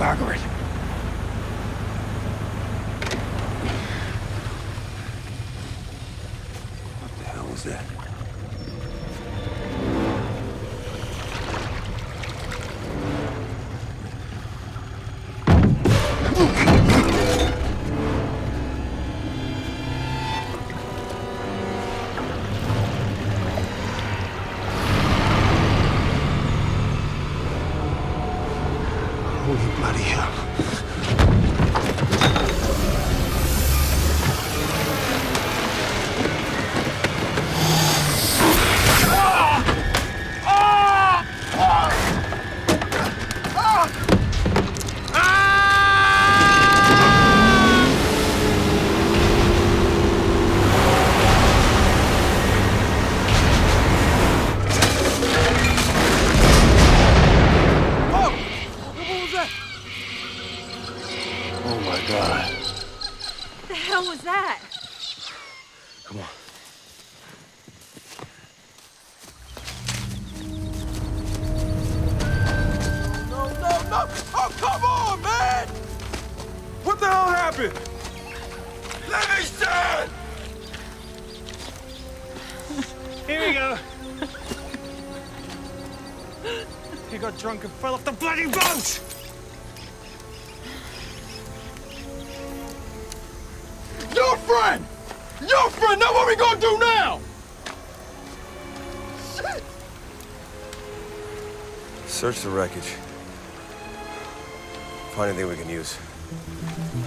Margaret! What the hell was that? Holy bloody hell. Oh my God. What the hell was that? Come on. No! Oh, come on, man! What the hell happened? Livingston! Here we go. He got drunk and fell off the bloody boat! Your friend! Your friend! Now what we gonna do now? Shit! Search the wreckage. Find anything we can use.